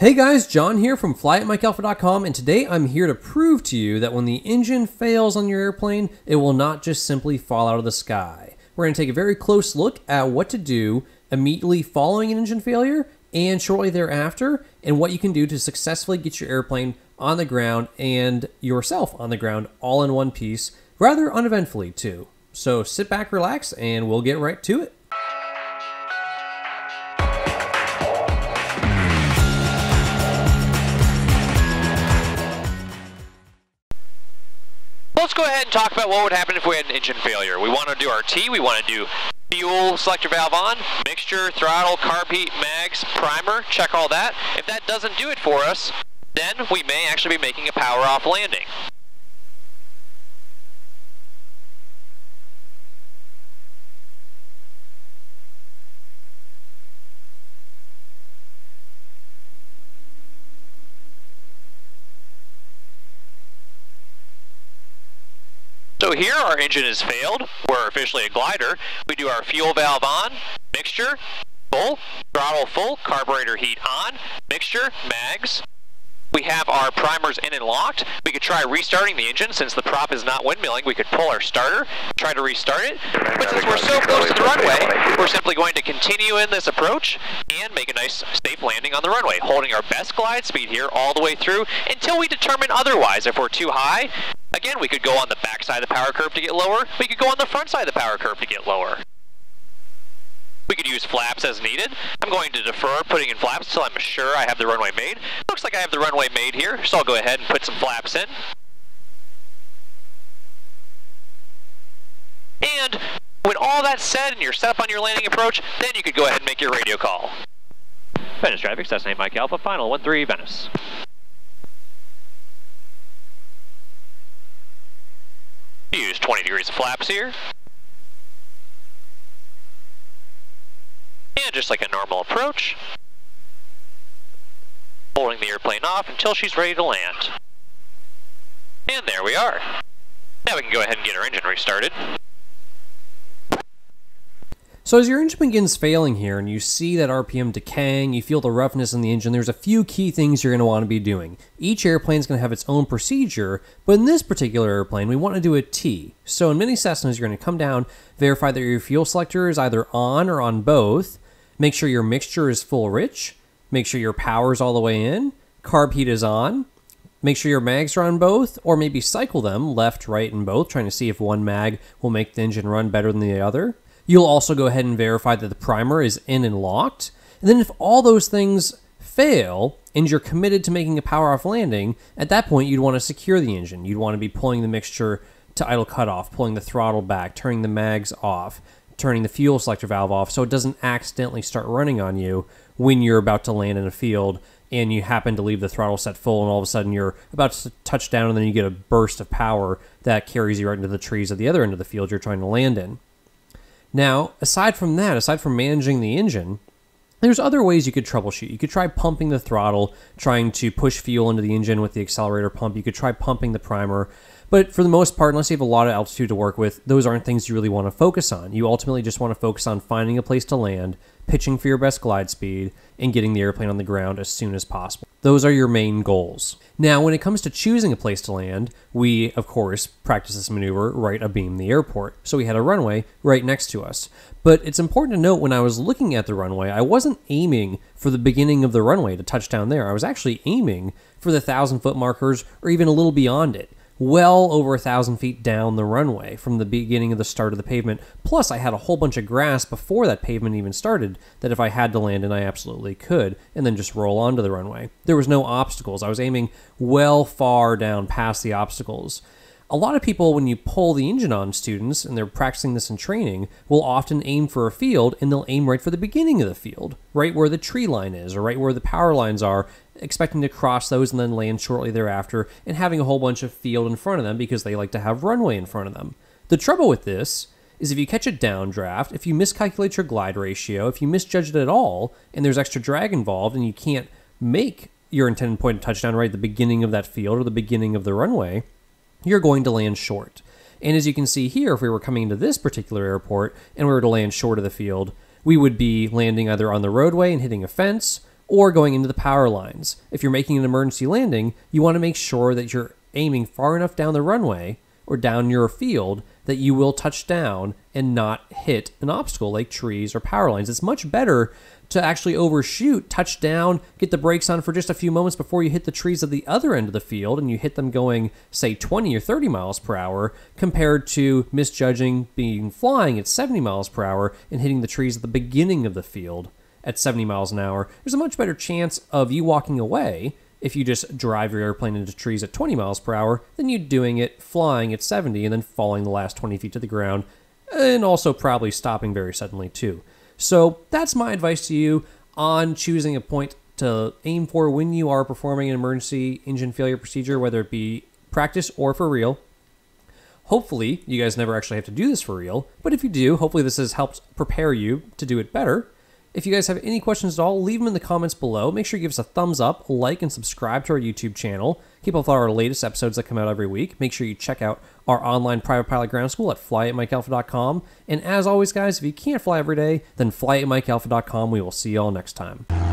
Hey guys, John here from flyatmikealpha.com, and today I'm here to prove to you that when the engine fails on your airplane, it will not just simply fall out of the sky. We're going to take a very close look at what to do immediately following an engine failure and shortly thereafter, and what you can do to successfully get your airplane on the ground and yourself on the ground all in one piece, rather uneventfully too. So sit back, relax, and we'll get right to it. Let's go ahead and talk about what would happen if we had an engine failure. We want to do our T, we want to do fuel selector valve on, mixture, throttle, carb heat, mags, primer, check all that. If that doesn't do it for us, then we may actually be making a power off landing. So here our engine has failed. We're officially a glider. We do our fuel valve on, mixture, full, throttle full, carburetor heat on, mixture, mags. We have our primers in and locked. We could try restarting the engine. Since the prop is not windmilling, we could pull our starter, try to restart it. But since we're so close to the runway, we're simply going to continue in this approach and make a nice safe landing on the runway, holding our best glide speed here all the way through until we determine otherwise. If we're too high, again, we could go on the back side of the power curve to get lower. We could go on the front side of the power curve to get lower. We could use flaps as needed. I'm going to defer putting in flaps until I'm sure I have the runway made. Looks like I have the runway made here, so I'll go ahead and put some flaps in. And when all that's said and you're set up on your landing approach, then you could go ahead and make your radio call. Venice traffic, Cessna 8 Mike Alpha, final 13 Venice. Use 20 degrees of flaps here. And just like a normal approach, holding the airplane off until she's ready to land. And there we are. Now we can go ahead and get our engine restarted. So as your engine begins failing here and you see that RPM decaying, you feel the roughness in the engine, there's a few key things you're going to want to be doing. Each airplane is going to have its own procedure, but in this particular airplane, we want to do a T. So in many Cessnas, you're going to come down, verify that your fuel selector is either on or on both, make sure your mixture is full rich, make sure your power is all the way in, carb heat is on, make sure your mags are on both, or maybe cycle them left, right, and both, trying to see if one mag will make the engine run better than the other. You'll also go ahead and verify that the primer is in and locked. And then if all those things fail and you're committed to making a power off landing, at that point you'd want to secure the engine. You'd want to be pulling the mixture to idle cutoff, pulling the throttle back, turning the mags off, turning the fuel selector valve off so it doesn't accidentally start running on you when you're about to land in a field and you happen to leave the throttle set full and all of a sudden you're about to touch down and then you get a burst of power that carries you right into the trees at the other end of the field you're trying to land in. Now, aside from that, aside from managing the engine, there's other ways you could troubleshoot. You could try pumping the throttle, trying to push fuel into the engine with the accelerator pump. You could try pumping the primer. But for the most part, unless you have a lot of altitude to work with, those aren't things you really want to focus on. You ultimately just want to focus on finding a place to land, pitching for your best glide speed, and getting the airplane on the ground as soon as possible. Those are your main goals. Now, when it comes to choosing a place to land, we, of course, practice this maneuver right abeam the airport. So we had a runway right next to us. But it's important to note when I was looking at the runway, I wasn't aiming for the beginning of the runway to touch down there. I was actually aiming for the 1,000-foot markers or even a little beyond it. Well over 1,000 feet down the runway from the beginning of the start of the pavement. Plus, I had a whole bunch of grass before that pavement even started that if I had to land in, I absolutely could, and then just roll onto the runway. There was no obstacles. I was aiming well far down past the obstacles. A lot of people, when you pull the engine on students, and they're practicing this in training, will often aim for a field, and they'll aim right for the beginning of the field, right where the tree line is, or right where the power lines are, expecting to cross those and then land shortly thereafter, and having a whole bunch of field in front of them because they like to have runway in front of them. The trouble with this is if you catch a downdraft, if you miscalculate your glide ratio, if you misjudge it at all, and there's extra drag involved, and you can't make your intended point of touchdown right at the beginning of that field or the beginning of the runway, you're going to land short. And as you can see here, if we were coming into this particular airport and we were to land short of the field, we would be landing either on the roadway and hitting a fence, or going into the power lines. If you're making an emergency landing, you want to make sure that you're aiming far enough down the runway or down your field that you will touch down and not hit an obstacle like trees or power lines. It's much better to actually overshoot, touch down, get the brakes on for just a few moments before you hit the trees at the other end of the field and you hit them going, say, 20 or 30 miles per hour, compared to misjudging flying at 70 miles per hour and hitting the trees at the beginning of the field at 70 miles an hour. There's a much better chance of you walking away if you just drive your airplane into trees at 20 miles per hour than you doing it flying at 70 and then falling the last 20 feet to the ground, and also probably stopping very suddenly too. So that's my advice to you on choosing a point to aim for when you are performing an emergency engine failure procedure, whether it be practice or for real. Hopefully, you guys never actually have to do this for real, but if you do, hopefully this has helped prepare you to do it better. If you guys have any questions at all, leave them in the comments below. Make sure you give us a thumbs up, like, and subscribe to our YouTube channel. Keep up with our latest episodes that come out every week. Make sure you check out our online private pilot ground school at flyatmikealpha.com. And as always, guys, if you can't fly every day, then fly at mikealpha.com. We will see you all next time.